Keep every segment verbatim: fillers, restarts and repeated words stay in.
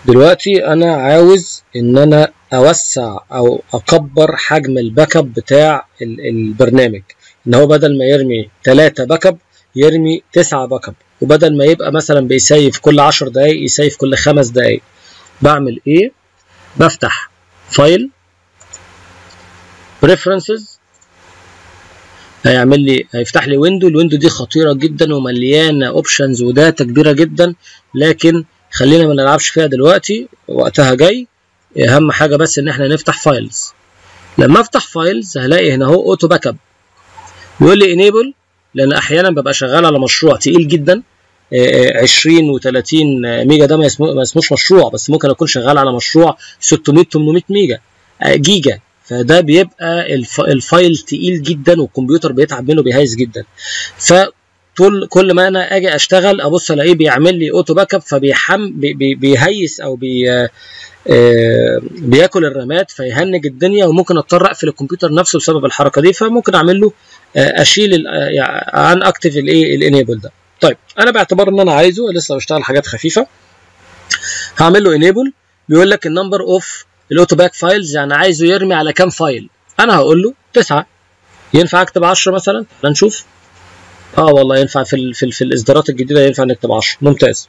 دلوقتي انا عاوز ان انا اوسع او اكبر حجم الباك اب بتاع البرنامج، ان هو بدل ما يرمي ثلاثة باك اب يرمي تسعة باك اب، وبدل ما يبقى مثلا بيسيف كل عشر دقايق يسيف كل خمس دقايق. بعمل ايه؟ بفتح فايل بريفرنسز، هيعمل لي هيفتح لي ويندو. الويندو دي خطيره جدا ومليانه اوبشنز وداتا كبيره جدا، لكن خلينا ما نلعبش فيها دلوقتي، وقتها جاي. اهم حاجه بس ان احنا نفتح فايلز. لما افتح فايلز هلاقي هنا اهو اوتو باك اب، بيقول لي انيبل، لان احيانا ببقى شغال على مشروع تقيل جدا عشرين وتلاتين ميجا، ده ما اسموش مشروع، بس ممكن اكون شغال على مشروع ستمية تمنمية ميجا جيجا، فده بيبقى الفايل تقيل جدا والكمبيوتر بيتعب منه، بيهيس جدا. فطول كل ما انا اجي اشتغل ابص الاقيه بيعمل لي اوتو باك اب، فبيحم بي بيهيس او بي بياكل الرامات فيهنج الدنيا، وممكن اضطر اقفل الكمبيوتر نفسه بسبب الحركه دي. فممكن اعمل له اشيل عن اكتف الايه الانيبل ده. طيب انا باعتبار ان انا عايزه لسه بشتغل حاجات خفيفه، هعمل له انيبل. بيقول لك النمبر اوف الاوتو باك فايلز، يعني عايزه يرمي على كام فايل. انا هقول له تسعة. ينفع اكتب عشرة مثلا؟ تعال نشوف. اه والله ينفع في ال في, ال في الاصدارات الجديده ينفع نكتب عشرة. ممتاز.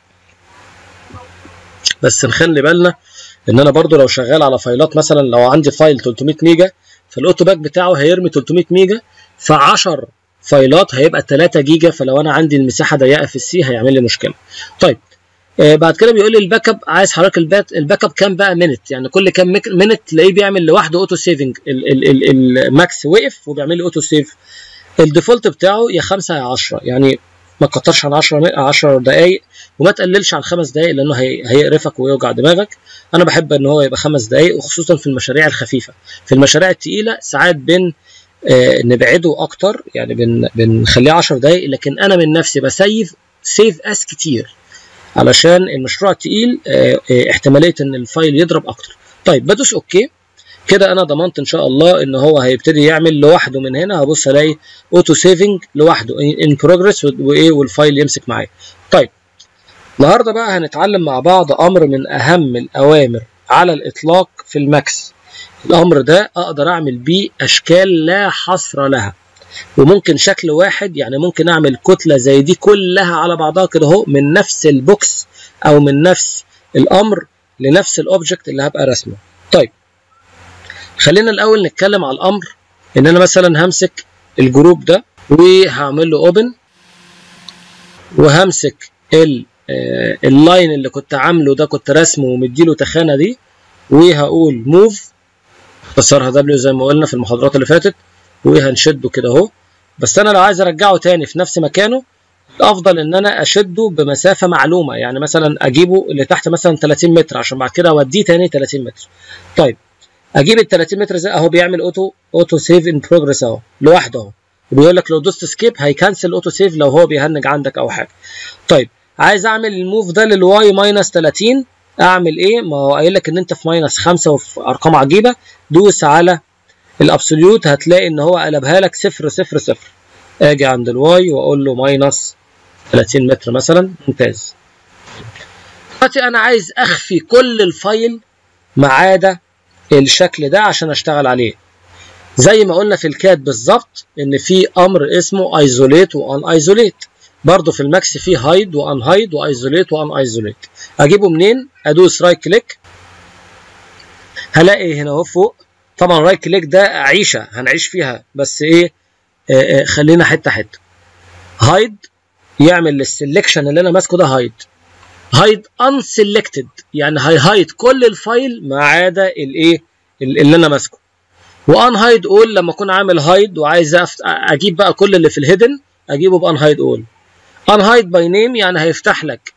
بس نخلي بالنا ان انا برضو لو شغال على فايلات، مثلا لو عندي فايل تلتمية ميجا فالاوتو باك بتاعه هيرمي تلتمية ميجا، ف عشرة فايلات هيبقى تلاتة جيجا، فلو انا عندي المساحه ضيقه في السي هيعمل لي مشكله. طيب آه بعد كده بيقول لي الباك اب، عايز حضرتك الباك اب كام بقى منت، يعني كل كام منت تلاقيه بيعمل لوحده اوتو سيفنج. الماكس وقف وبيعمل لي اوتو سيف. الديفولت بتاعه يا خمسة يا عشرة، يعني ما تكترش عن عشرة دقائق وما تقللش عن خمس دقائق، لانه هي هيقرفك ويوجع دماغك. انا بحب ان هو يبقى خمس دقائق، وخصوصا في المشاريع الخفيفه. في المشاريع الثقيله ساعات بن آه نبعده اكتر، يعني بن بنخليه عشر دقائق، لكن انا من نفسي بسيف سيف اس كتير علشان المشروع الثقيل آه آه احتماليه ان الفايل يضرب اكتر. طيب بدوس اوكي كده، انا ضمنت ان شاء الله ان هو هيبتدي يعمل لوحده. من هنا هبص الاقي اوتو سيفنج لوحده ان بروجرس، وايه والفايل يمسك معايا. طيب النهارده بقى هنتعلم مع بعض امر من اهم الاوامر على الاطلاق في الماكس. الامر ده اقدر اعمل بيه اشكال لا حصر لها، وممكن شكل واحد، يعني ممكن اعمل كتله زي دي كلها على بعضها كده اهو من نفس البوكس او من نفس الامر لنفس الاوبجكت اللي هبقى رسمه. طيب خلينا الاول نتكلم على الامر. ان انا مثلا همسك الجروب ده وهعمل له اوبن، وهمسك اللاين اللي كنت عامله ده، كنت رسمه ومديله تخانه دي، وهقول موف، اختصارها دبليو زي ما قلنا في المحاضرات اللي فاتت، وهنشده كده اهو. بس انا لو عايز ارجعه تاني في نفس مكانه، الافضل ان انا اشده بمسافه معلومه، يعني مثلا اجيبه لتحت مثلا تلاتين متر عشان بعد كده اوديه تاني تلاتين متر. طيب اجيب ال تلاتين متر زي اهو، بيعمل اوتو اوتو سيف ان بروجرس اهو لوحده اهو، وبيقول لك لو دوست سكيب هيكنسل اوتو سيف لو هو بيهنج عندك او حاجه. طيب عايز اعمل الموف ده للواي ماينس تلاتين، اعمل ايه؟ ما هو قايل لك ان انت في ماينس خمسة وفي ارقام عجيبه. دوس على الابسوليوت هتلاقي ان هو قلبها لك صفر صفر صفر. اجي عند الواي واقول له ماينس تلاتين متر مثلا. ممتاز. دلوقتي انا عايز اخفي كل الفايل ما عدا الشكل ده عشان اشتغل عليه، زي ما قلنا في الكاد بالظبط ان في امر اسمه ايزوليت وان ايزوليت. برضه في الماكس في هايد وان هايد وايزوليت وان ايزوليت. اجيبه منين؟ ادوس رايت كليك، هلاقي هنا اهو فوق. طبعا رايت كليك ده عيشه هنعيش فيها، بس ايه آه آه خلينا حته حته. هايد يعمل للسلكشن اللي انا ماسكه ده هايد. هايد ان سيلكتد يعني هيهايد كل الفايل ما عدا الايه اللي انا ماسكه. وان هايد اول لما اكون عامل هايد وعايز اجيب بقى كل اللي في الهيدن اجيبه بان هايد اول. ان هايد باي نيم يعني هيفتح لك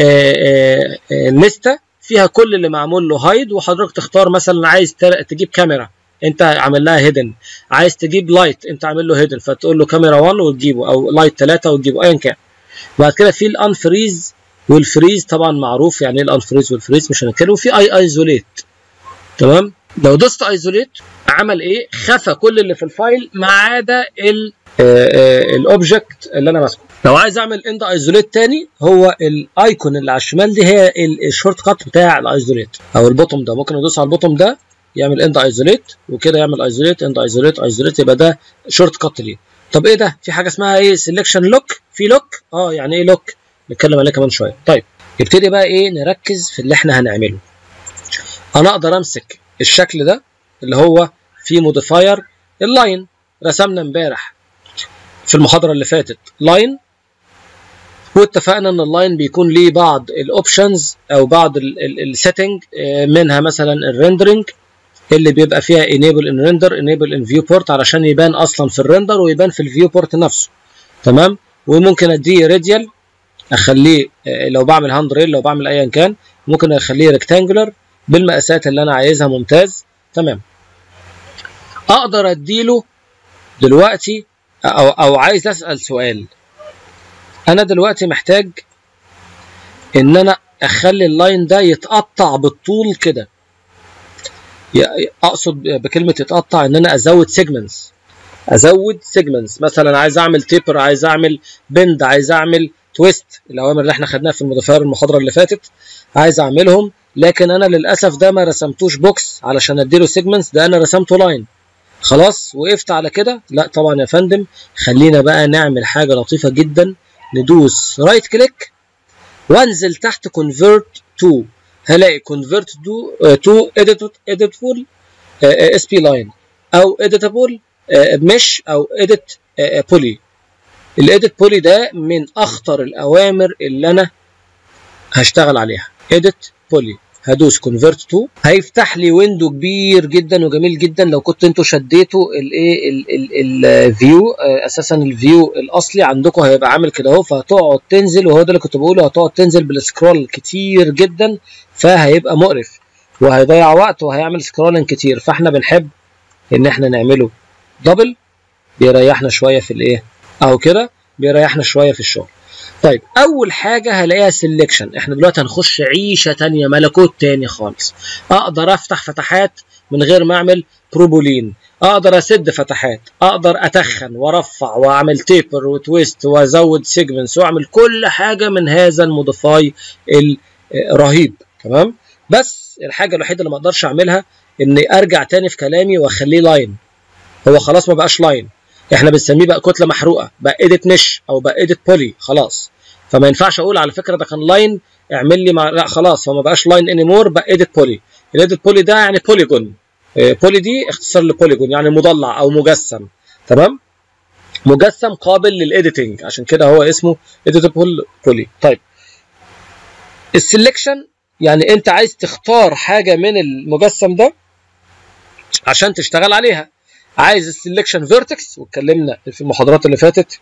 لسته فيها كل اللي معمول له هايد، وحضرتك تختار مثلا عايز تجيب كاميرا انت عامل لها هيدن، عايز تجيب لايت انت عامل له هيدن فتقول له كاميرا واحد وتجيبه، او لايت تلاتة وتجيبه، ايا كان. بعد كده في الان فريز والفريز، طبعا معروف يعني ايه الان فريز والفريز مش هنتكلم. في اي ايزوليت. تمام. لو دوست ايزوليت عمل ايه؟ خفى كل اللي في الفايل ما عدا الاوبجكت اللي انا ماسكه. لو عايز اعمل اند ايزوليت تاني، هو الايكون اللي على الشمال دي هي الشورت كات بتاع الايزوليت، او البوتوم ده ممكن ادوس على البوتوم ده يعمل اند ايزوليت، وكده يعمل ايزوليت اند ايزوليت ايزوليت، يبقى ده شورت كات ليه. طب ايه ده؟ في حاجه اسمها ايه؟ سيلكشن لوك. في لوك؟ اه يعني ايه لوك؟ نتكلم عليه كمان شويه. طيب نبتدي بقى ايه نركز في اللي احنا هنعمله. انا اقدر امسك الشكل ده اللي هو فيه موديفاير اللاين، رسمنا امبارح في المحاضره اللي فاتت لاين، واتفقنا ان اللاين بيكون ليه بعض الاوبشنز او بعض السيتنج، منها مثلا الريندرنج اللي بيبقى فيها enable in render enable in viewport علشان يبان اصلا في الريندر ويبان في الفيوبورت نفسه. تمام. وممكن اديه راديال، اخليه لو بعمل هاند ريل، لو بعمل ايا كان ممكن اخليه ريكتانجولار بالمقاسات اللي انا عايزها. ممتاز. تمام. اقدر اديله دلوقتي او او عايز اسال سؤال. انا دلوقتي محتاج ان انا اخلي اللاين ده يتقطع بالطول كده. اقصد بكلمه يتقطع ان انا ازود سيجمنتس، ازود سيجمنتس مثلا عايز اعمل تيبر، عايز اعمل بند، عايز اعمل تويست، الاوامر اللي احنا خدناها في الموديفاير المحاضره اللي فاتت عايز اعملهم، لكن انا للاسف ده ما رسمتوش بوكس علشان اديله سيجمنتس، ده انا رسمته لاين. خلاص وقفت على كده؟ لا طبعا يا فندم، خلينا بقى نعمل حاجه لطيفه جدا. ندوس رايت كليك وانزل تحت convert to، هلاقي convert to to editable اس بي line او editable mesh او edit poly. الedit poly ده من اخطر الاوامر اللي انا هشتغل عليها. edit poly هدوس convert to، هيفتح لي ويندو كبير جدا وجميل جدا. لو كنت انتوا شديتوا الايه الفيو، اساسا الفيو الاصلي عندكم هيبقى عامل كده اهو، فهتقعد تنزل، وهو ده اللي كنت بقوله، هتقعد تنزل بالسكرول كتير جدا، فهيبقى مقرف وهيضيع وقت وهيعمل سكرولنج كتير. فاحنا بنحب ان احنا نعمله دبل، بيريحنا شويه في الايه، او كده بيريحنا شويه في الشغل. طيب اول حاجه هلاقيها سيلكشن. احنا دلوقتي هنخش عيشه تانية، ملكوت تاني خالص. اقدر افتح فتحات من غير ما اعمل بروبولين، اقدر اسد فتحات، اقدر اتخن وارفع واعمل تيبر وتويست وازود سيجمنتس واعمل كل حاجه من هذا الموديفاي الرهيب. تمام. بس الحاجه الوحيده اللي ما اقدرش اعملها اني ارجع تاني في كلامي واخليه لاين. هو خلاص ما بقاش لاين، احنا بنسميه بقى كتله محروقه، بقى اديت مش او بقى اديت بولي خلاص. فما ينفعش اقول على فكره ده كان لاين اعمل لي مع... لا خلاص هو ما بقاش لاين اني مور، بقى اديت بولي. الاديت بولي ده يعني بوليجون، بولي دي اختصار لبوليجون يعني مضلع او مجسم. تمام. مجسم قابل للاديتنج، عشان كده هو اسمه اديتابل بولي. طيب السلكشن يعني انت عايز تختار حاجه من المجسم ده عشان تشتغل عليها. عايز السلكشن فيرتكس، واتكلمنا في المحاضرات اللي فاتت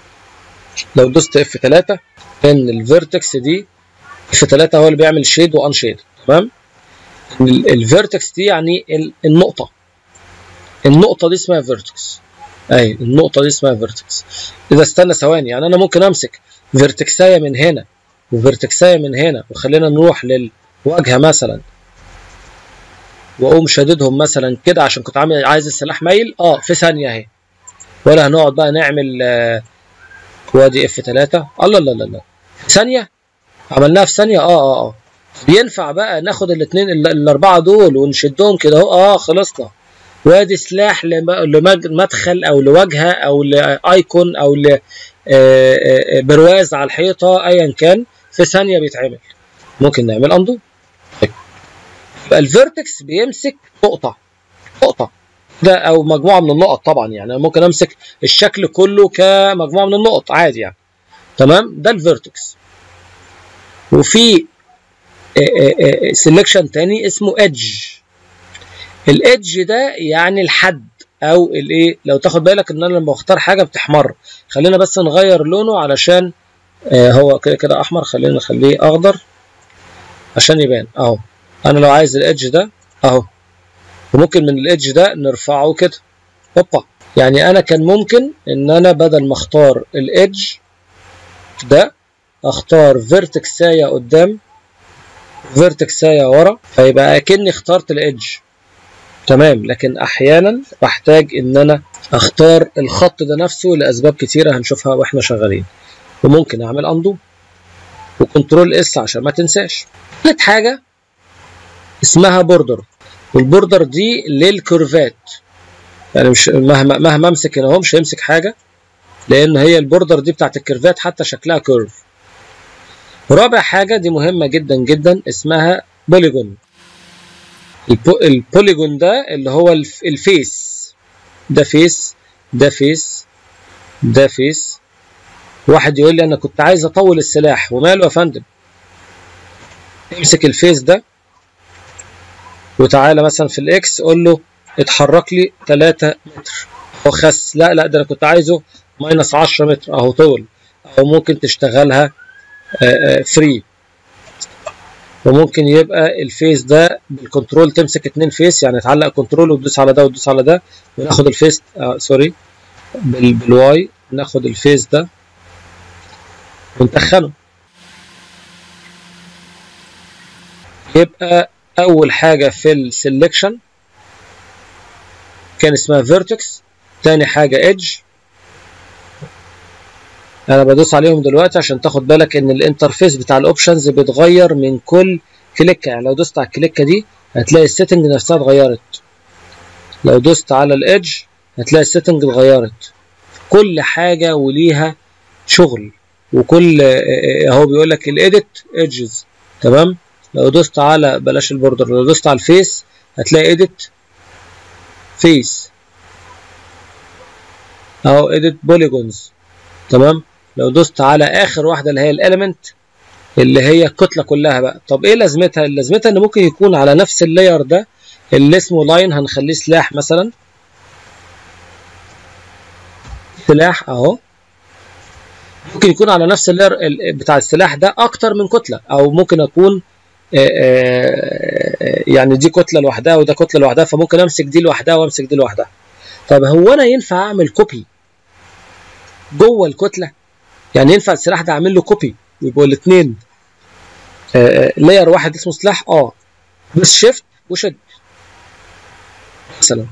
لو دوست اف ثلاثة ان الفيرتكس دي اف ثلاثة هو اللي بيعمل شيد وان شيد. تمام. الفيرتكس دي يعني النقطه، النقطه دي اسمها فيرتكس. اهي النقطه دي اسمها فيرتكس. اذا استنى ثواني، يعني انا ممكن امسك فيرتكسايه من هنا وفيرتكسايه من هنا، وخلينا نروح للواجهه مثلا واقوم شاددهم مثلا كده عشان كنت عامل عايز السلاح مايل اه في ثانيه اهي، ولا هنقعد بقى نعمل آه وادي اف ثلاثة. الله لا لا لا ثانيه، عملناها في ثانيه. اه اه اه بينفع بقى ناخد الاثنين الاربعه دول ونشدهم كده اهو. اه خلصنا. وادي سلاح لمدخل او لواجهه او لايكون او لبرواز على الحيطه ايا كان، في ثانيه بيتعمل. ممكن نعمل اندو. يبقى الفيرتكس بيمسك نقطه نقطه ده او مجموعه من النقط. طبعا يعني ممكن امسك الشكل كله كمجموعه من النقط عادي يعني. تمام. ده الفيرتكس. وفي سيلكشن تاني اسمه ايدج. الايدج ده يعني الحد او الايه، لو تاخد بالك ان انا لما بختار حاجه بتحمر. خلينا بس نغير لونه علشان آه هو كده كده احمر، خلينا نخليه اخضر عشان يبان اهو. انا لو عايز الايدج ده اهو، وممكن من الايدج ده نرفعه كده هوبا. يعني انا كان ممكن ان انا بدل ما اختار الايدج ده اختار فيرتكسايه قدام فيرتكسايه ورا، فيبقى اكني اخترت الايدج. تمام. لكن احيانا بحتاج ان انا اختار الخط ده نفسه لاسباب كتيره هنشوفها واحنا شغالين. وممكن اعمل اندو وكنترول اس عشان ما تنساش. ثالث حاجه اسمها بوردر، والبوردر دي للكيرفات، يعني مش مهما مهما امسك هنا اهو مش هيمسك حاجه، لان هي البوردر دي بتاعت الكيرفات حتى شكلها كيرف. رابع حاجه دي مهمه جدا جدا اسمها بوليجون. البوليجون ده اللي هو الفيس، ده فيس ده فيس ده فيس. واحد يقول لي انا كنت عايز اطول السلاح، وماله يا فندم؟ امسك الفيس ده وتعالى مثلا في الاكس قول له اتحرك لي ثلاثة متر، هو خس. لا لا ده انا كنت عايزه ماينس عشرة متر اهو طول. او ممكن تشتغلها فري، وممكن يبقى الفيس ده بالكنترول تمسك اتنين فيس، يعني تعلق كنترول وتدوس على ده وتدوس على ده، وناخد الفيس آه سوري بال بالواي ناخد الفيس ده ونتخنه. يبقى اول حاجه في السلكشن كان اسمها فيرتكس، تاني حاجه ايدج. انا بدوس عليهم دلوقتي عشان تاخد بالك ان الانترفيس بتاع الاوبشنز بيتغير من كل كليكه، يعني لو دوست على الكليكه دي هتلاقي السيتنج نفسها اتغيرت، لو دوست على الايدج هتلاقي السيتنج اتغيرت. كل حاجه وليها شغل، وكل اهو بيقول لك الايديت ايدجز تمام. لو دوست على بلاش البوردر، لو دوست على الفيس هتلاقي ايديت فيس اهو ايديت بوليجونز تمام. لو دوست على اخر واحده اللي هي الاليمنت اللي هي الكتله كلها بقى، طب ايه لازمتها؟ لازمتها ان ممكن يكون على نفس اللاير ده اللي اسمه لاين، هنخليه سلاح مثلا، سلاح اهو، ممكن يكون على نفس اللاير بتاع السلاح ده اكتر من كتله، او ممكن اكون يعني دي كتله لوحدها وده كتله لوحدها، فممكن امسك دي لوحدها وامسك دي لوحدها. طب هو انا ينفع اعمل كوبي جوه الكتله؟ يعني ينفع السلاح ده اعمل له كوبي ويبقوا الاثنين لاير واحد اسمه سلاح؟ اه بس شيفت وشد مثلا.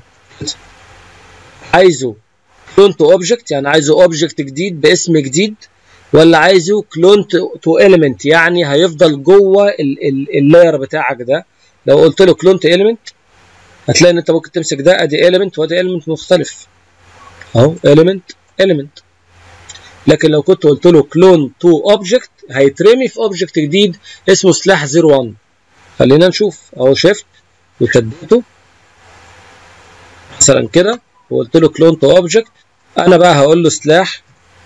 عايزه كلون تو اوبجكت، يعني عايزه اوبجكت جديد باسم جديد، ولا عايزه كلون تو اليمنت يعني هيفضل جوه اللاير بتاعك ده؟ لو قلت له كلون تو اليمنت هتلاقي ان انت ممكن تمسك ده ادي اليمنت وادي اليمنت مختلف اهو اليمنت اليمنت. لكن لو كنت قلت له كلون تو اوبجكت هيترمي في اوبجكت جديد اسمه سلاح صفر واحد. خلينا نشوف اهو، شيفت وشدته مثلا كده وقلت له كلون تو اوبجكت. انا بقى هقول له سلاح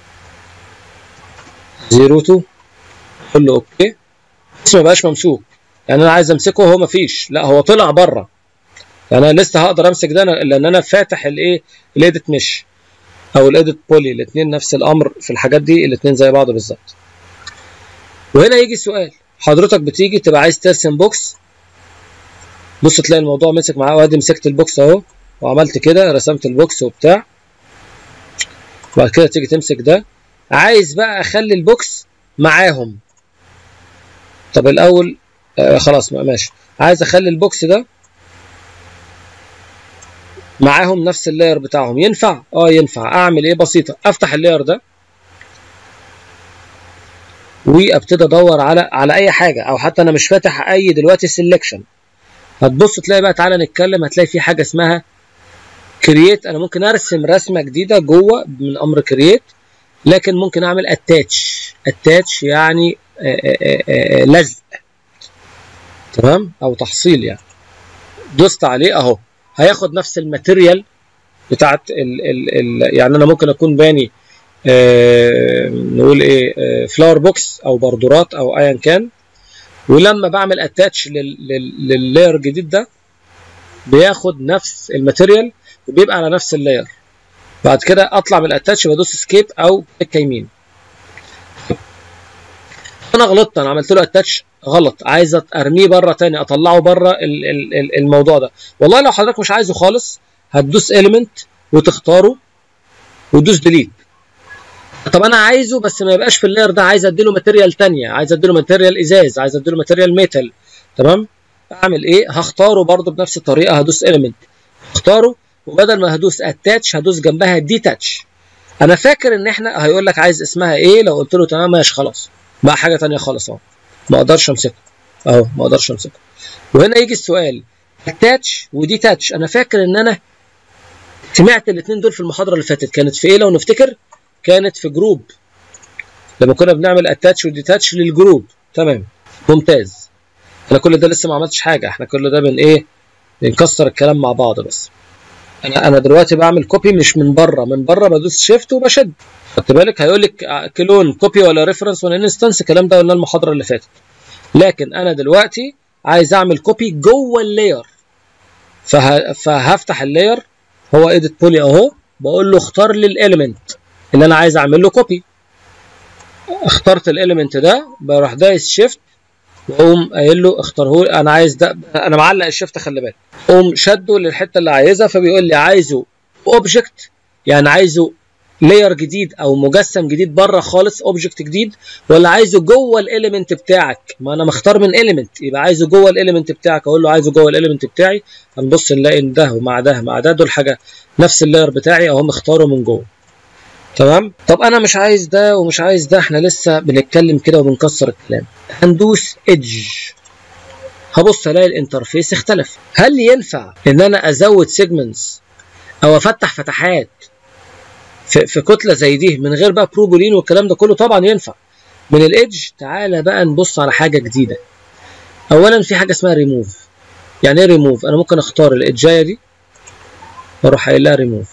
صفر اتنين، اقول له اوكي، بس ما بقاش ممسوك، يعني انا عايز امسكه وهو ما فيش، لا هو طلع بره، يعني انا لسه هقدر امسك ده لان انا فاتح الايه الايديت مش او الايديت بولي، الاثنين نفس الامر في الحاجات دي، الاثنين زي بعض بالظبط. وهنا يجي السؤال، حضرتك بتيجي تبقى عايز ترسم بوكس، بص تلاقي الموضوع مسك معاه، وادي مسكت البوكس اهو وعملت كده رسمت البوكس وبتاع، وبعد كده تيجي تمسك ده، عايز بقى اخلي البوكس معاهم. طب الاول آه خلاص ماشي، عايز اخلي البوكس ده معاهم نفس اللاير بتاعهم، ينفع؟ اه ينفع. اعمل ايه؟ بسيطه، افتح اللاير ده وابتدي ادور على على اي حاجه، او حتى انا مش فاتح اي دلوقتي سيلكشن، هتبص تلاقي بقى، تعالى نتكلم، هتلاقي في حاجه اسمها كرييت. انا ممكن ارسم رسمه جديده جوه من امر كرييت، لكن ممكن اعمل اتاتش. اتاتش يعني آآ آآ لزق تمام، او تحصيل يعني. دوست عليه اهو هياخد نفس الماتيريال بتاعت ال ال ال يعني انا ممكن اكون باني آه نقول ايه آه فلاور بوكس او بردورات او ايا كان، ولما بعمل اتاتش لللاير الجديد ده بياخد نفس الماتيريال وبيبقى على نفس اللاير. بعد كده اطلع من الاتاتش بدوس اسكيب او كليك يمين. انا غلطت، انا عملت له اتاتش غلط، عايز ارميه بره تاني، اطلعه بره الموضوع ده. والله لو حضرتك مش عايزه خالص هتدوس اليمنت وتختاره وتدوس ديليت. طب انا عايزه بس ما يبقاش في اللاير ده، عايز اديله ماتيريال ثانيه، عايز اديله ماتيريال ازاز، عايز اديله ماتيريال ميتال تمام. اعمل ايه؟ هختاره برده بنفس الطريقه، هدوس اليمنت اختاره، وبدل ما هدوس اتاتش هدوس جنبها ديتاتش. انا فاكر ان احنا هيقول لك عايز اسمها ايه، لو قلت له تمام ماشي خلاص بقى حاجه ثانيه خالص اهو، ما اقدرش امسكه اهو، ما اقدرش امسكه. وهنا يجي السؤال اتاتش ودي تاتش. انا فاكر ان انا سمعت الاثنين دول في المحاضره اللي فاتت، كانت في ايه لو نفتكر؟ كانت في جروب لما كنا بنعمل اتاتش وديتاتش للجروب. تمام ممتاز. انا كل ده لسه ما عملتش حاجه، احنا كل ده بن ايه بنكسر الكلام مع بعض بس. انا انا دلوقتي بعمل كوبي مش من بره، من بره بدوس شيفت وبشد. خدت بالك هيقول لك كلون كوبي ولا ريفرنس ولا انستنس، الكلام ده قلنا المحاضره اللي فاتت. لكن انا دلوقتي عايز اعمل كوبي جوه اللاير، فه... فهفتح اللاير، هو ايديت بولي اهو، بقول له اختار لي الاليمنت اللي انا عايز اعمل له كوبي. اخترت الاليمنت ده، بروح دايس شيفت واقوم قايل له اختاره لي، انا عايز ده، انا معلق الشيفت خلي بالك، اقوم شده للحته اللي عايزها، فبيقول لي عايزه اوبجكت يعني عايزه لاير جديد او مجسم جديد بره خالص اوبجكت جديد، ولا عايزه جوه الاليمنت بتاعك. ما انا مختار من اليمنت يبقى عايزه جوه الاليمنت بتاعك، اقول له عايزه جوه الاليمنت بتاعي، هنبص نلاقي ان ده ومع ده مع ده دول حاجه نفس اللاير بتاعي اهو مختاره من جوه. تمام. طب انا مش عايز ده ومش عايز ده، احنا لسه بنتكلم كده وبنكسر الكلام. هندوس ايدج، هبص الاقي الانترفيس اختلف. هل ينفع ان انا ازود سيجمنتس او افتح فتحات في, في كتله زي دي من غير بقى بروبولين والكلام ده كله؟ طبعا ينفع. من الايدج تعالى بقى نبص على حاجه جديده. اولا في حاجه اسمها ريموف. يعني ايه ريموف؟ انا ممكن اختار الايدجايه دي واروح قايل لها ريموف.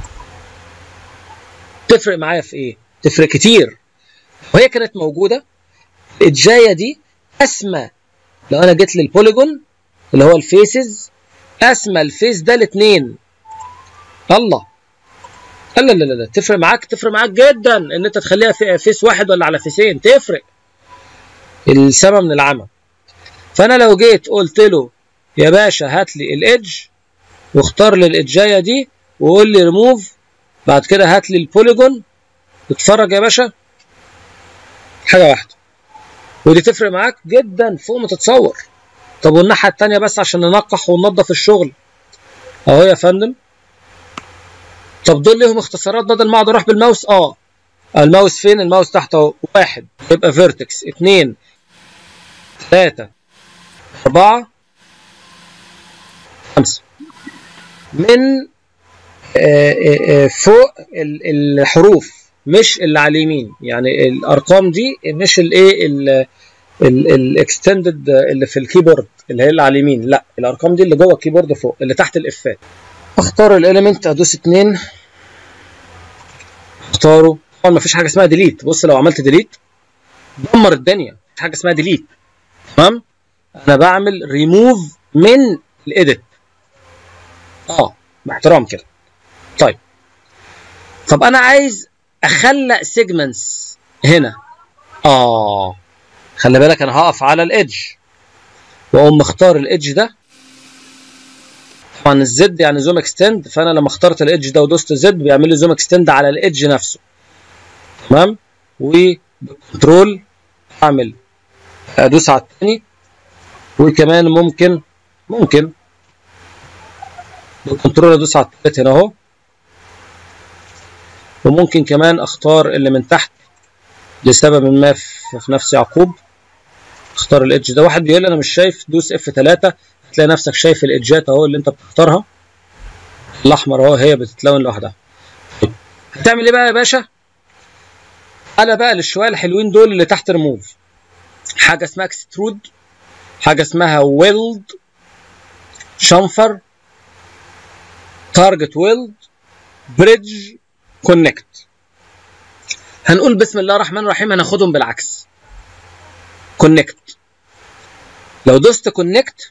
تفرق معايا في ايه؟ تفرق كتير. وهي كانت موجوده الايدجايه دي اسمى، لو انا جيت للبوليجون اللي هو الفيسز، اسمى الفيس ده الاثنين. الله لا لا لا لا تفرق معاك، تفرق معاك جدا ان انت تخليها في فيس واحد ولا على فيسين، تفرق السما من العمى. فانا لو جيت قلت له يا باشا هات لي الايدج واختار لي الايدجايه دي وقول لي ريموف، بعد كده هات لي البوليجون، اتفرج يا باشا حاجه واحده، ودي تفرق معاك جدا فوق ما تتصور. طب والناحيه الثانيه بس عشان ننقح وننظف الشغل اهو يا فندم. طب دول ليهم اختصارات بدل ما اقعد اروح بالماوس؟ اه الماوس فين؟ الماوس تحت اهو. واحد يبقى فيرتكس، اثنين ثلاثة أربعة خمسة، من آآ آآ فوق الحروف مش اللي على اليمين. يعني الارقام دي مش الايه الاكستندد اللي في الكيبورد اللي هي اللي على اليمين، لا الارقام دي اللي جوه الكيبورد فوق اللي تحت الافات. اختار الاليمنت، ادوس اتنين اختاره. طبعا مفيش حاجه اسمها ديليت. بص لو عملت ديليت دمر الدنيا، مفيش حاجه اسمها ديليت. تمام. انا بعمل ريموف من الايديت اه باحترام كده. طيب طب انا عايز اخلق سيجمنتس هنا. اه خلي بالك انا هقف على الايدج واقوم مختار الايدج ده. طبعا الزد يعني زوم اكستند، فانا لما اخترت الايدج ده ودوست زد بيعمل لي زوم اكستند على الايدج نفسه. تمام. وبالكنترول اعمل ادوس على الثاني، وكمان ممكن ممكن بالكنترول ادوس على الثالث هنا اهو، وممكن كمان اختار اللي من تحت لسبب ما في نفس يعقوب. اختار الايدج ده. واحد بيقول لي انا مش شايف، دوس اف ثلاثة هتلاقي نفسك شايف الايدجات اهو اللي انت بتختارها الاحمر اهو، هي بتتلون لوحدها. هتعمل ايه بقى يا باشا؟ انا بقى للشويه الحلوين دول اللي تحت ريموف، حاجه اسمها اكسترود، حاجه اسمها ويلد، شنفر، تارجت ويلد، بريدج، كونكت. هنقول بسم الله الرحمن الرحيم، هناخدهم بالعكس. كونكت، لو دوست كونكت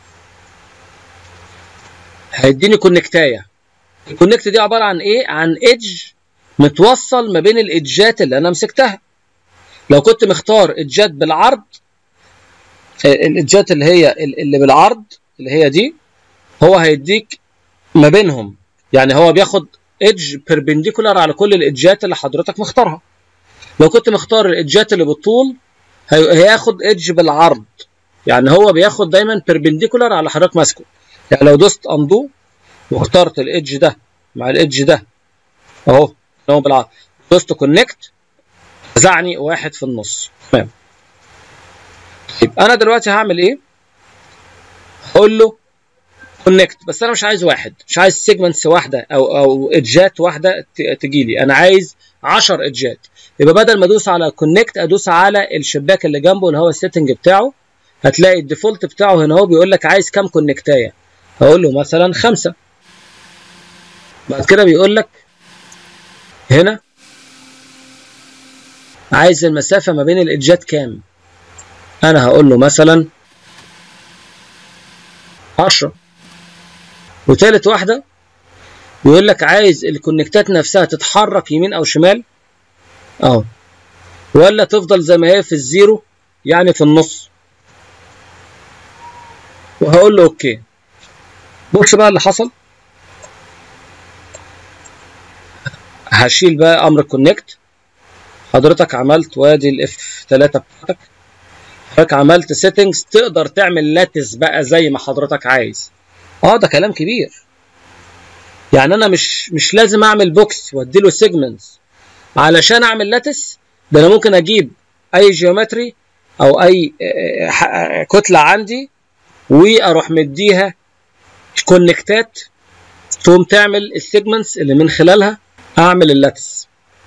هيديني كونكتايه. الكونكت دي عباره عن ايه؟ عن ايدج متوصل ما بين الايدجات اللي انا مسكتها. لو كنت مختار ايدجات بالعرض، الايدجات اللي هي اللي بالعرض اللي هي دي، هو هيديك ما بينهم، يعني هو بياخد ايدج بيربنديكولار على كل الايدجات اللي حضرتك مختارها. لو كنت مختار الايدجات اللي بالطول هياخد ايدج بالعرض، يعني هو بياخد دايما بيربنديكولار على حضرتك ماسكه. يعني لو دوست اندو واخترت الايدج ده مع الايدج ده اهو هو بالعرض، دوست كونكت رزعني واحد في النص. تمام. طيب انا دلوقتي هعمل ايه؟ اقول له كونكت، بس انا مش عايز واحد، مش عايز سيجمنتس واحده او او ادجات واحده تجي لي، انا عايز عشر ادجات. يبقى بدل ما ادوس على كونكت ادوس على الشباك اللي جنبه اللي هو السيتنج بتاعه، هتلاقي الديفولت بتاعه هنا هو بيقول لك عايز كام كونكتايه. هقول له مثلا خمسه. بعد كده بيقول لك هنا عايز المسافه ما بين الادجات كام. انا هقول له مثلا عشرة. وثالث واحده بيقول لك عايز الكونكتات نفسها تتحرك يمين او شمال اهو، ولا تفضل زي ما هي في الزيرو يعني في النص. وهقول له اوكي. بص بقى اللي حصل، هشيل بقى امر الكونكت. حضرتك عملت وادي الاف ثلاثة بتاعتك، حضرتك عملت سيتنجز تقدر تعمل لاتس بقى زي ما حضرتك عايز. اه ده كلام كبير. يعني انا مش مش لازم اعمل بوكس وادي له سيجمنتس علشان اعمل لاتس. ده انا ممكن اجيب اي جيومتري او اي كتله عندي واروح مديها كونكتات تقوم تعمل السيجمنتس اللي من خلالها اعمل اللاتس.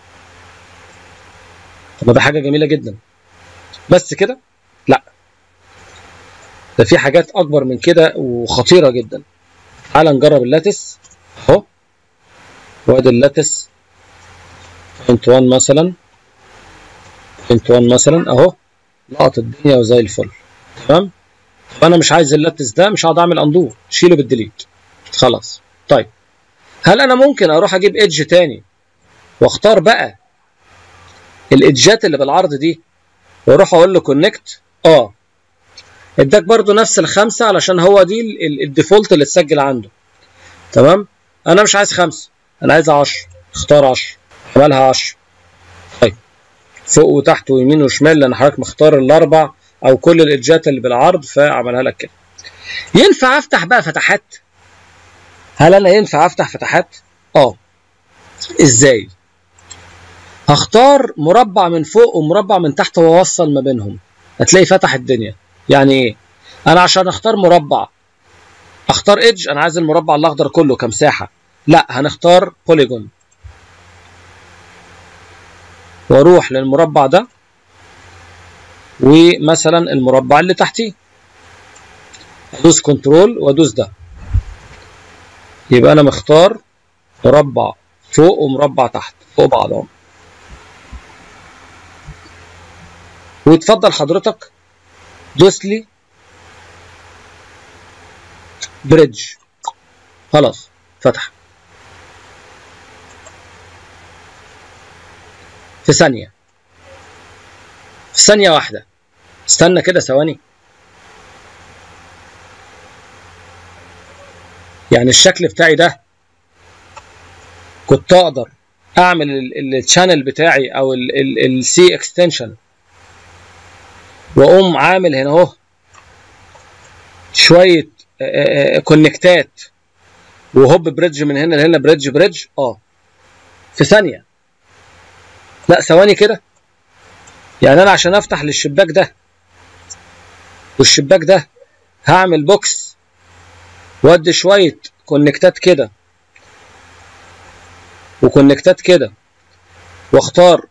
طب ده حاجه جميله جدا. بس كده؟ لا، ده في حاجات اكبر من كده وخطيره جدا. تعال نجرب اللاتس اهو. وادي اللاتس بوينت واحد مثلا، بوينت واحد مثلا اهو، لقط الدنيا وزي الفل. تمام. طب انا مش عايز اللاتس ده، مش هقعد اعمل اندو، شيله بالديليت خلاص. طيب هل انا ممكن اروح اجيب ايدج تاني واختار بقى الايدجات اللي بالعرض دي واروح اقول له كونكت؟ اه اداك برضو نفس الخمسه علشان هو دي الديفولت اللي اتسجل عنده. تمام. انا مش عايز خمسه، انا عايز عشرة. اختار عشرة، عملها عشرة. طيب فوق وتحت ويمين وشمال لان حضرتك مختار الاربع او كل الايدجات اللي بالعرض فعملها لك كده. ينفع افتح بقى فتحات؟ هل انا ينفع افتح فتحات؟ اه. ازاي؟ هختار مربع من فوق ومربع من تحت واوصل ما بينهم، هتلاقي فتح الدنيا. يعني ايه؟ انا عشان اختار مربع اختار ايدج، انا عايز المربع الاخضر كله كمساحه، لا هنختار بوليجون واروح للمربع ده ومثلا المربع اللي تحتيه ادوس كنترول وادوس ده، يبقى انا مختار مربع فوق ومربع تحت فوق بعضهم. ويتفضل حضرتك دوس لي بريدج. خلاص فتح في ثانية، في ثانية واحدة. استنى كده ثواني. يعني الشكل بتاعي ده كنت اقدر اعمل الشانل بتاعي او السي اكستنشن واقوم عامل هنا اهو شويه كونكتات وهوب بريدج من هنا لهنا، بريدج بريدج اه في ثانيه. لا ثواني كده. يعني انا عشان افتح للشباك ده والشباك ده هعمل بوكس وادي شويه كونكتات كده وكونكتات كده واختار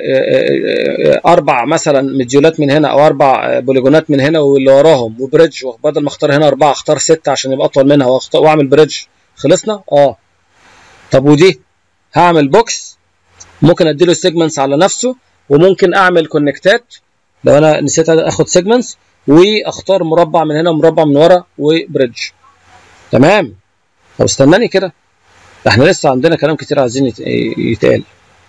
اربع مثلا مديولات من هنا او اربع بوليجونات من هنا واللي وراهم وبريدج، وبدل ما اختار هنا اربعه اختار سته عشان يبقى اطول منها واعمل بريدج. خلصنا؟ اه. طب ودي هعمل بوكس ممكن ادي له سيجمنتس على نفسه وممكن اعمل كونكتات لو انا نسيت اخد سيجمنتس واختار مربع من هنا ومربع من ورا وبريدج. تمام. طب استناني كده، احنا لسه عندنا كلام كتير عايزين يتقال.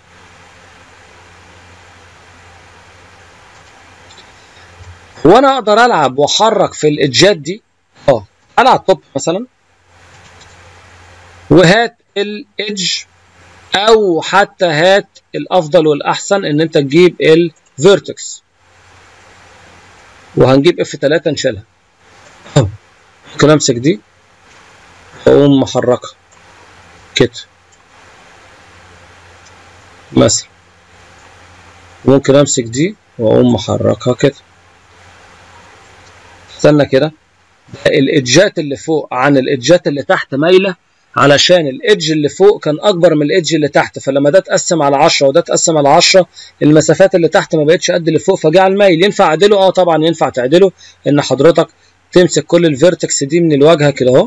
وانا اقدر العب واحرك في الايدجات دي. اه العب توب مثلا وهات الايدج، او حتى هات الافضل والاحسن ان انت تجيب الفيرتكس وهنجيب اف ثلاثة نشيلها. ممكن امسك دي واقوم محركها كده مثلا. ممكن امسك دي واقوم محركها كده. استنى كده، الادجات اللي فوق عن الادجات اللي تحت مايله، علشان الادج اللي فوق كان اكبر من الادج اللي تحت، فلما ده اتقسم على عشرة وده اتقسم على عشرة المسافات اللي تحت ما بقتش قد اللي فوق فجاء على المايل. ينفع اعدله؟ اه طبعا ينفع تعدله، ان حضرتك تمسك كل الفيرتكس دي من الواجهه كده اهو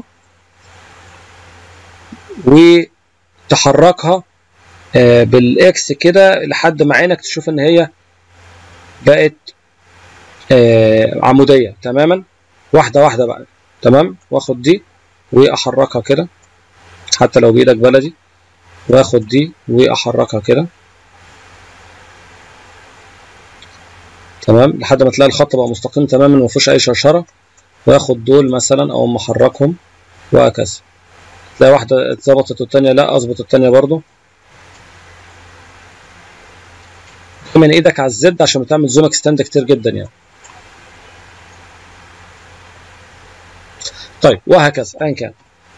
وتحركها آه بالاكس كده لحد ما عينك تشوف ان هي بقت آه عموديه تماما، واحده واحده بقى. تمام. واخد دي واحركها كده حتى لو بايدك بلدي، واخد دي واحركها كده تمام لحد ما تلاقي الخط بقى مستقيم تماما وما فيهوش اي شرشره، واخد دول مثلا او محركهم وهكذا. تلاقي واحده اتظبطت والثانيه لا، اظبط الثانيه برضو. من ايدك على الزد عشان بتعمل زوم اكستند كتير جدا يعني. طيب وهكذا ايا كان.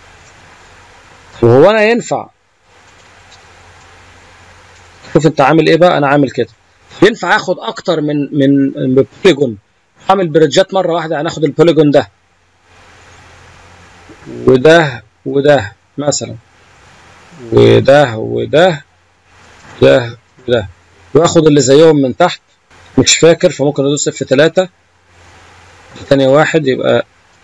وهو انا ينفع، شوف انت عامل ايه بقى، انا عامل كده. ينفع اخد اكتر من من بوليجون، اعمل بريدجات مره واحده. يعني اخد البوليجون ده وده وده مثلا وده وده وده وده، واخد اللي زيهم من تحت مش فاكر، فممكن ادوس اف ثلاثة ثانيه واحد يبقى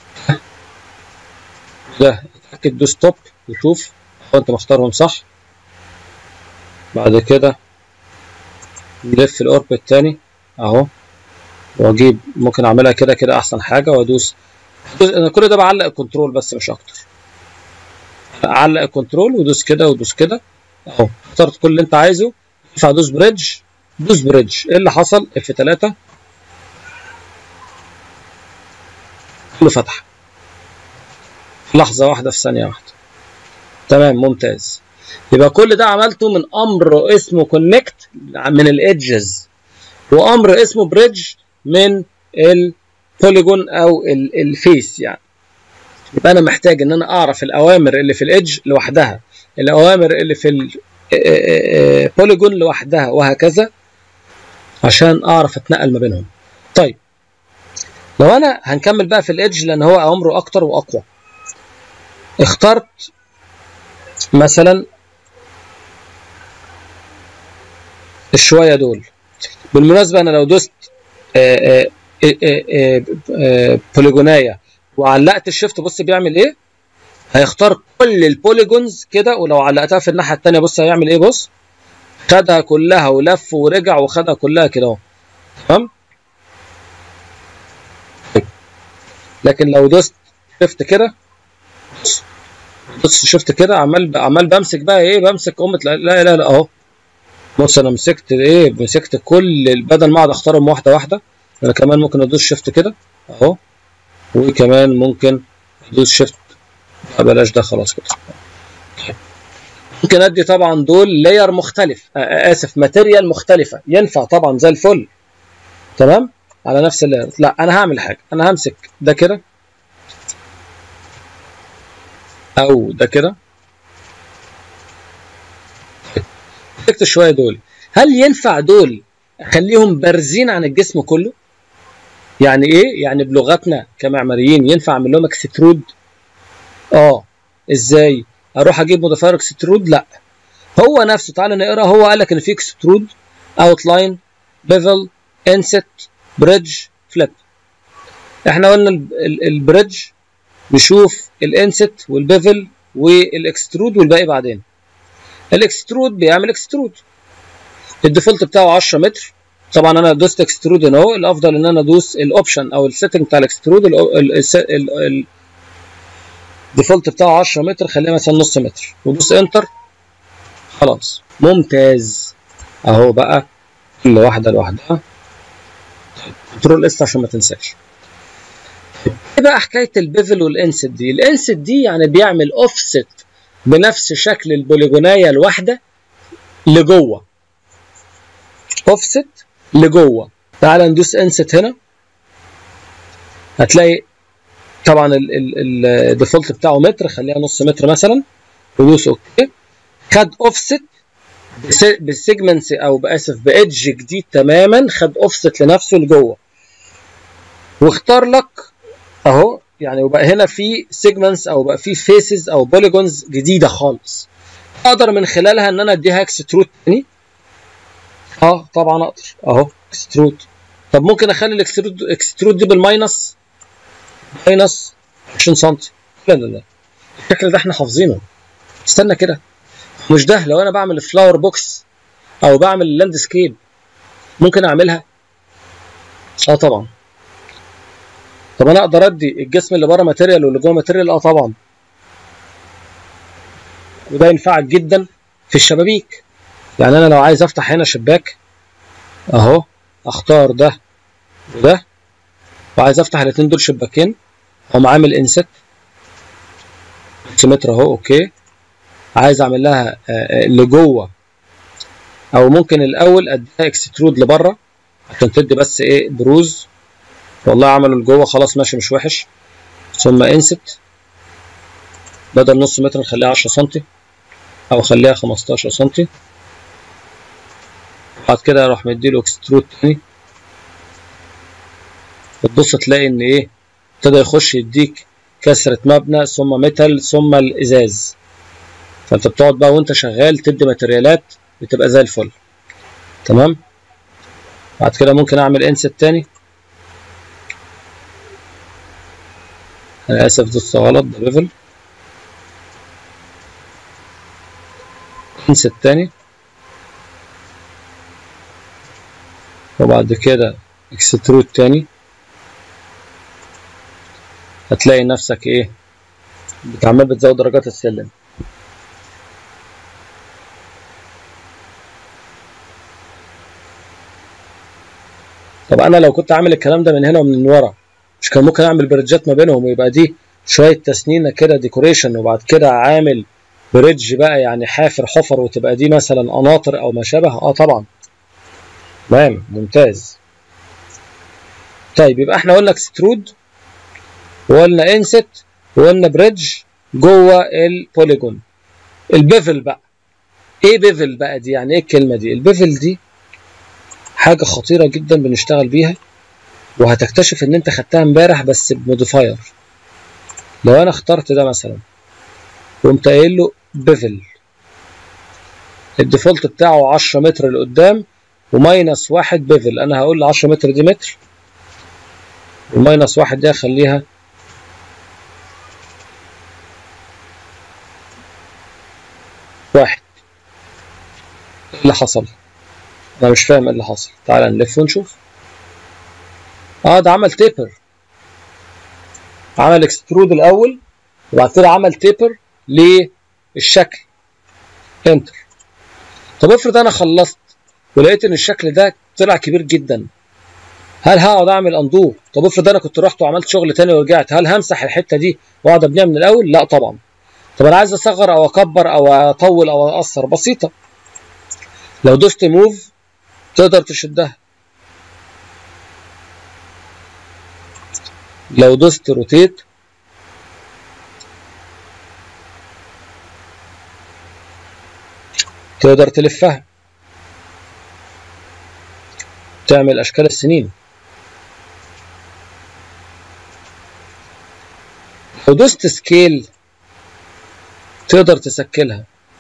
ده. اتاكد دوس ستوب وشوف هو انت مختارهم صح. بعد كده نلف الاورب الثاني اهو، واجيب ممكن اعملها كده كده احسن حاجه، وادوس. انا كل ده بعلق الكنترول بس مش اكتر. اعلق الكنترول ودوس كده ودوس كده اهو. اخترت كل اللي انت عايزه. ينفع ادوس بريدج، دوس بريدج. ايه اللي حصل؟ اف ثلاثة كله فتح في لحظه واحده، في ثانيه واحده. تمام ممتاز. يبقى كل ده عملته من امر اسمه كونكت من الايدجز، وامر اسمه بريدج من البوليجون او الفيس يعني. يبقى انا محتاج ان انا اعرف الاوامر اللي في الايدج لوحدها، الاوامر اللي في البوليجون لوحدها، وهكذا عشان اعرف اتنقل ما بينهم. طيب لو انا هنكمل بقى في الايدج لان هو اوامره اكتر واقوى. اخترت مثلا الشويه دول. بالمناسبه انا لو دوست بوليجونايه وعلقت الشيفت بص بيعمل ايه؟ هيختار كل البوليجونز كده، ولو علقتها في الناحيه الثانيه بص هيعمل ايه؟ بص خدها كلها ولف ورجع وخدها كلها كده اهو. تمام. لكن لو دوست شيفت كده، دوست شيفت كده عمال عمال بمسك بقى ايه؟ بمسك قمه لا لا لا, لا اهو. بص انا مسكت ايه؟ مسكت كل، بدل ما اقعد اختارهم واحده واحده انا كمان ممكن ادوس شيفت كده اهو، وكمان ممكن ادوس شيفت. بلاش ده خلاص كده. ممكن ادي طبعا دول لاير مختلف، اسف ماتيريال مختلفه، ينفع طبعا زي الفل. تمام على نفس اللاير. لا انا هعمل حاجه، انا همسك ده كده او ده كده. مسكت شويه دول، هل ينفع دول اخليهم بارزين عن الجسم كله؟ يعني ايه؟ يعني بلغتنا كمعماريين ينفع اعمل لهم اكسترود؟ اه. ازاي؟ اروح اجيب موديفاير اكسترود؟ لا، هو نفسه. تعالى نقرا. هو قال لك ان في اكسترود، اوتلاين، بيفل، انست، بريدج، فليب. احنا قلنا البريدج نشوف الانست والبيفل والاكسترود والباقي بعدين. الاكسترود بيعمل اكسترود، الديفولت بتاعه عشرة متر. طبعا انا دوست اكسترود هنا اهو. الافضل ان انا ادوس الاوبشن او السيتنج بتاع الاكسترود. الديفولت بتاعه عشرة متر، خليها مثلا نص متر، ودوس انتر. خلاص ممتاز اهو. بقى كل واحده لوحدها. كنترول اس عشان ما تنساش. ايه بقى حكايه البيفل والانست دي؟ الانست دي يعني بيعمل اوفست بنفس شكل البوليجونايه الواحده لجوه. اوفست لجوه. تعال ندوس انست هنا، هتلاقي طبعا الديفولت بتاعه متر، خليها نص متر مثلا، ودوس اوكي. خد اوفست بالسيجمنتس او باسف بايدج جديد تماما، خد اوفست لنفسه لجوه واختار لك اهو، يعني وبقى هنا في سيجمنتس او بقى في فيسز او بوليجونز جديده خالص، اقدر من خلالها ان انا اديها اكسترود تاني. اه طبعا اقدر اهو اكسترود. طب ممكن اخلي الاكسترود اكسترود دي بالماينس ماينس عشرين سم. لا لا لا الشكل ده احنا حافظينه. استنى كده، مش ده لو انا بعمل فلاور بوكس او بعمل لاندسكيب ممكن اعملها؟ اه طبعا. طب انا اقدر ادي الجسم اللي بره ماتيريال واللي جوه ماتيريال؟ اه طبعا. وده ينفعك جدا في الشبابيك. يعني انا لو عايز افتح هنا شباك اهو، اختار ده وده وعايز افتح الاثنين دول شباكين، اقوم عامل انست سيمتر اهو. اوكي، عايز اعمل لها لجوه او ممكن الاول اديها اكسترود لبره عشان تدي بس ايه بروز. والله عملوا لجوه خلاص ماشي مش وحش. ثم انست بدل نص متر نخليها عشرة سم او خليها خمستاشر سم. بعد كده اروح مديله اكسترود تاني، وتبص تلاقي ان ايه ابتدى يخش يديك كسرة مبنى ثم ميتال ثم الازاز. فانت بتقعد بقى وانت شغال تدي ماتريالات بتبقى زي الفل. تمام. بعد كده ممكن اعمل انست تاني. انا اسف دوست غلط، ده ليفل. انست تاني وبعد كده اكسترود تاني. هتلاقي نفسك ايه بتعمل بتزود درجات السلم. طب انا لو كنت عامل الكلام ده من هنا ومن ورا مش كان ممكن اعمل بريدجات ما بينهم ويبقى دي شويه تسنينه كده ديكوريشن، وبعد كده عامل بريدج بقى يعني حافر حفر وتبقى دي مثلا قناطر او ما شابه؟ اه طبعا. تمام ممتاز. طيب يبقى احنا قلنا اكسترود وقلنا انست وقلنا بريدج جوه البوليجون. البيفل بقى ايه؟ بيفل بقى دي يعني ايه الكلمه دي؟ البيفل دي حاجه خطيره جدا بنشتغل بيها، وهتكتشف ان انت خدتها امبارح بس بموديفاير. لو انا اخترت ده مثلا وقمت قايل له بيفل، الديفولت بتاعه عشرة متر لقدام وماينس واحد بيفل. انا هقول له عشرة متر دي متر، والماينس واحد دي هخليها واحد. ايه اللي حصل؟ انا مش فاهم ايه اللي حصل. تعال نلف ونشوف. اه ده عمل تيبر، عمل اكسترود الاول وبعد كده عمل تيبر للشكل. انتر. طب افرض انا خلصت ولقيت ان الشكل ده طلع كبير جدا، هل هقعد اعمل اندو؟ طب افرض انا كنت رحت وعملت شغل تاني ورجعت، هل همسح الحته دي واقعد ابنيها من الاول؟ لا طبعا. طب انا عايز اصغر او اكبر او اطول او اقصر، بسيطه. لو دوست موف تقدر تشدها، لو دوست روتيت تقدر تلفها، تعمل اشكال السنين. لو دوست سكيل تقدر تسكلها،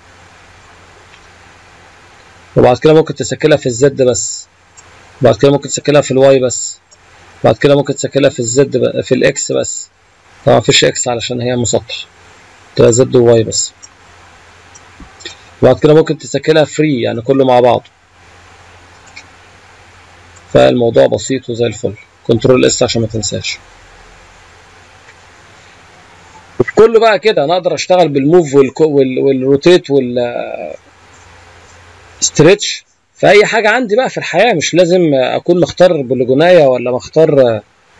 وبعد كده ممكن تسكلها في الزد بس، وبعد كده ممكن تسكلها في الواي بس، بعد كده ممكن تسكلها في الزد في الاكس بس. طبعا مفيش اكس علشان هي مسطح، تبقى زد وواي بس. وبعد كده ممكن تسكلها فري يعني كله مع بعض. فالموضوع بسيط وزي الفل. كنترول اس عشان ما تنساش. كله بقى كده انا اقدر اشتغل بالموف والروتيت والستريتش في اي حاجه عندي بقى في الحياه. مش لازم اكون مختار بوليجونايه ولا مختار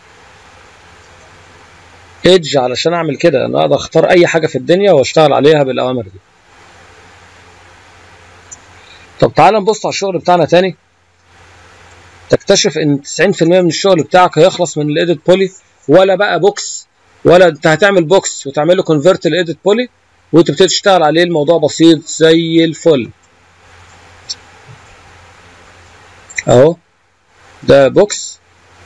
ايدج علشان اعمل كده. انا اقدر اختار اي حاجه في الدنيا واشتغل عليها بالاوامر دي. طب تعال نبص على الشغل بتاعنا تاني. تكتشف ان تسعين في المية من الشغل بتاعك هيخلص من الايديت بولي، ولا بقى بوكس ولا انت هتعمل بوكس وتعمل له كونفرت لايديت بولي وتبتدي تشتغل عليه. الموضوع بسيط زي الفل. اهو ده بوكس،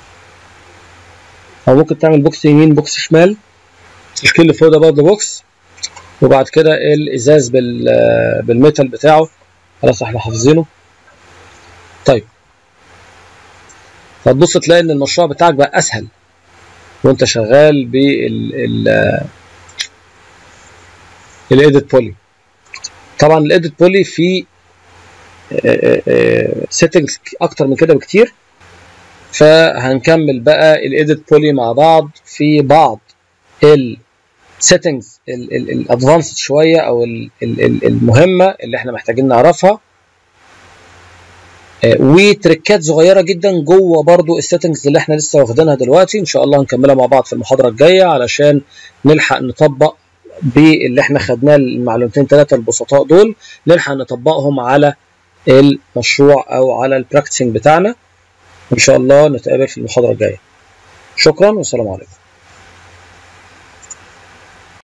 او ممكن تعمل بوكس يمين بوكس شمال. التشكيل اللي فوق ده برضه بوكس، وبعد كده الازاز بالميتال بتاعه. خلاص احنا حافظينه. طيب فتبص تلاقي ان المشروع بتاعك بقى اسهل وانت شغال بال الايديت بولي. طبعا الايديت بولي فيه سيتنجز اكتر من كده بكتير، فهنكمل بقى الايديت بولي مع بعض في بعض السيتنجز الادفانسد شويه او المهمه اللي احنا محتاجين نعرفها، وتريكات صغيره جدا جوه برضو السيتنجز اللي احنا لسه واخدينها دلوقتي. ان شاء الله هنكملها مع بعض في المحاضره الجايه علشان نلحق نطبق باللي احنا خدناه المعلومتين ثلاثه البسطاء دول، نلحق نطبقهم على المشروع او على البراكتسنج بتاعنا. ان شاء الله نتقابل في المحاضره الجايه. شكرا والسلام عليكم.